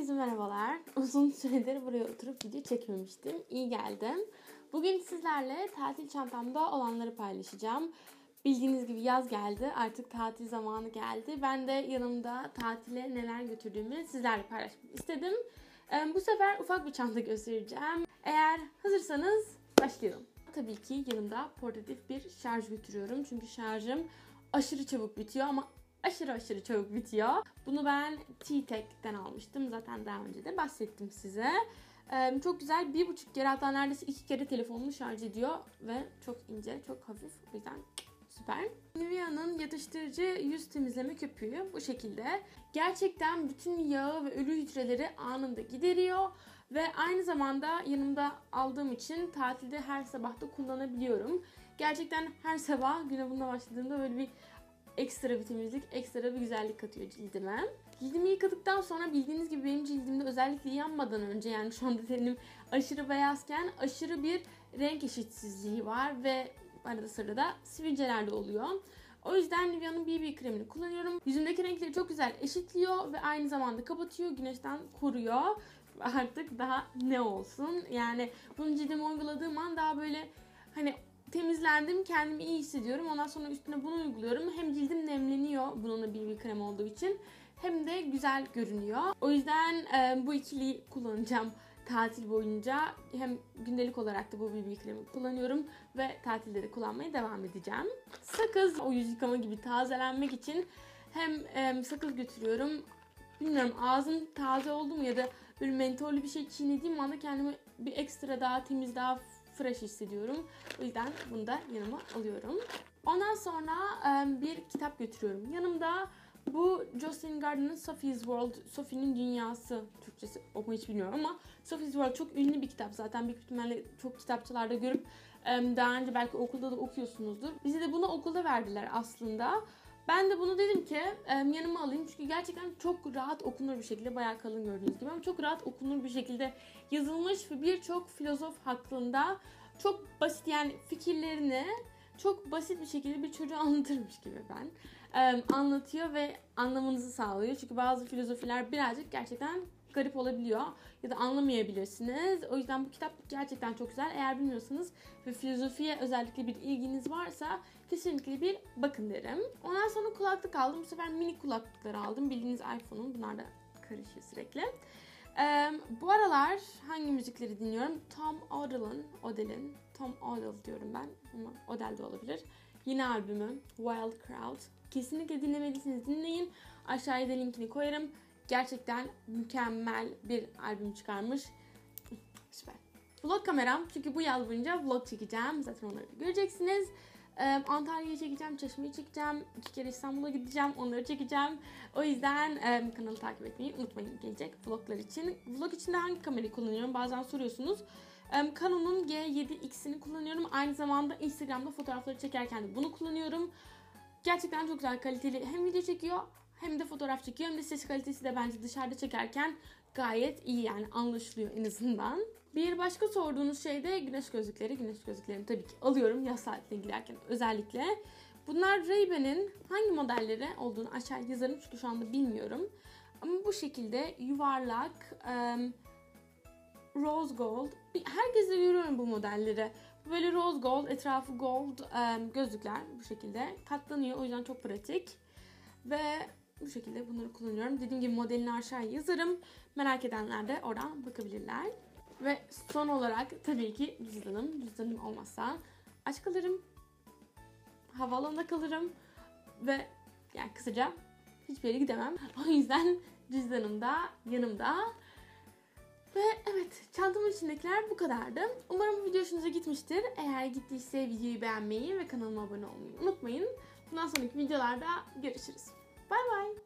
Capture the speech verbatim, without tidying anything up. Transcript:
Herkese merhabalar. Uzun süredir buraya oturup video çekmemiştim. İyi geldim. Bugün sizlerle tatil çantamda olanları paylaşacağım. Bildiğiniz gibi yaz geldi. Artık tatil zamanı geldi. Ben de yanımda tatile neler götürdüğümü sizlerle paylaşmak istedim. Bu sefer ufak bir çanta göstereceğim. Eğer hazırsanız başlayalım. Tabii ki yanımda portatif bir şarj götürüyorum. Çünkü şarjım aşırı çabuk bitiyor ama aşırı aşırı çabuk bitiyor. Bunu ben T-Tech'ten almıştım. Zaten daha önce de bahsettim size. Ee, çok güzel. Bir buçuk kere, hatta neredeyse iki kere telefonumu şarj ediyor. Ve çok ince, çok hafif. O yüzden süper. Nivea'nın yatıştırıcı yüz temizleme köpüğü bu şekilde. Gerçekten bütün yağı ve ölü hücreleri anında gideriyor. Ve aynı zamanda yanımda aldığım için tatilde her sabah da kullanabiliyorum. Gerçekten her sabah güne bununla başladığımda böyle bir ekstra bir temizlik, ekstra bir güzellik katıyor cildime. Cildimi yıkadıktan sonra bildiğiniz gibi benim cildimde özellikle yanmadan önce, yani şu anda tenim aşırı beyazken aşırı bir renk eşitsizliği var ve arada sırada sivilceler de oluyor. O yüzden Nivea'nın B B kremini kullanıyorum. Yüzümdeki renkleri çok güzel eşitliyor ve aynı zamanda kapatıyor, güneşten koruyor. Artık daha ne olsun? Yani bunu cildime uyguladığım an daha böyle hani temizlendim, kendimi iyi hissediyorum. Ondan sonra üstüne bunu uyguluyorum. Hem cildim nemleniyor bununla B B krem olduğu için, hem de güzel görünüyor. O yüzden e, bu ikiliyi kullanacağım tatil boyunca. Hem gündelik olarak da bu B B kremi kullanıyorum ve tatilde de kullanmaya devam edeceğim. Sakız, o yüz yıkama gibi tazelenmek için hem e, sakız götürüyorum. Bilmiyorum, ağzım taze oldu mu ya da böyle mentollü bir şey çiğnediğim anda kendimi bir ekstra daha temiz, daha fresh hissediyorum. O yüzden bunu da yanıma alıyorum. Ondan sonra bir kitap götürüyorum. Yanımda bu Jocelyn Garden'ın Sophie's World, Sophie'nin Dünyası, Türkçesi okumayı hiç bilmiyorum ama Sophie's World çok ünlü bir kitap zaten. Büyük ihtimalle çok kitapçılarda görüp daha önce belki okulda da okuyorsunuzdur. Bize de bunu okulda verdiler aslında. Ben de bunu dedim ki yanıma alayım çünkü gerçekten çok rahat okunur bir şekilde, bayağı kalın gördüğünüz gibi ama çok rahat okunur bir şekilde yazılmış ve birçok filozof hakkında çok basit, yani fikirlerini çok basit bir şekilde bir çocuğa anlatırmış gibi ben anlatıyor ve anlamanızı sağlıyor. Çünkü bazı filozofiler birazcık gerçekten garip olabiliyor ya da anlamayabilirsiniz. O yüzden bu kitap gerçekten çok güzel. Eğer bilmiyorsanız ve filozofiye özellikle bir ilginiz varsa kesinlikle bir bakın derim. Ondan sonra kulaklık aldım. Bu sefer mini kulaklıklar aldım. Bildiğiniz iPhone'un. Bunlar da karışıyor sürekli. Ee, bu aralar hangi müzikleri dinliyorum? Tom Odell'ın, Odell'in, Tom Odell diyorum ben ama Odell de olabilir. Yeni albümü Wild Crowd. Kesinlikle dinlemelisiniz, dinleyin. Aşağıya da linkini koyarım. Gerçekten mükemmel bir albüm çıkarmış. Süper. Vlog kameram, çünkü bu yaz boyunca vlog çekeceğim. Zaten onları da göreceksiniz. Ee, Antalya'ya çekeceğim, Çeşme'yi çekeceğim. İki kere İstanbul'a gideceğim, onları çekeceğim. O yüzden e, kanalı takip etmeyi unutmayın gelecek vloglar için. Vlog için de hangi kamerayı kullanıyorum? Bazen soruyorsunuz. E, Canon'un G yedi X'ini kullanıyorum. Aynı zamanda Instagram'da fotoğrafları çekerken de bunu kullanıyorum. Gerçekten çok güzel, kaliteli hem video çekiyor hem de fotoğraf çekiyor, hem de ses kalitesi de bence dışarıda çekerken gayet iyi, yani anlaşılıyor en azından. Bir başka sorduğunuz şey de güneş gözlükleri. Güneş gözlüklerini tabii ki alıyorum yaz tatiline giderken özellikle. Bunlar Ray-Ban'in hangi modelleri olduğunu aşağıya yazarım çünkü şu anda bilmiyorum. Ama bu şekilde yuvarlak, um, rose gold. Herkese görüyorum bu modelleri. Böyle rose gold, etrafı gold um, gözlükler bu şekilde katlanıyor. O yüzden çok pratik. Ve bu şekilde bunları kullanıyorum. Dediğim gibi modelini aşağıya yazarım. Merak edenler de oradan bakabilirler. Ve son olarak tabii ki cüzdanım. Cüzdanım olmazsa aç kalırım. Havaalanında kalırım. Ve yani kısaca hiçbir yere gidemem. O yüzden cüzdanım da yanımda. Ve evet, çantamın içindekiler bu kadardı. Umarım bu video hoşunuza gitmiştir. Eğer gittiyse videoyu beğenmeyi ve kanalıma abone olmayı unutmayın. Bundan sonraki videolarda görüşürüz. Bay bay.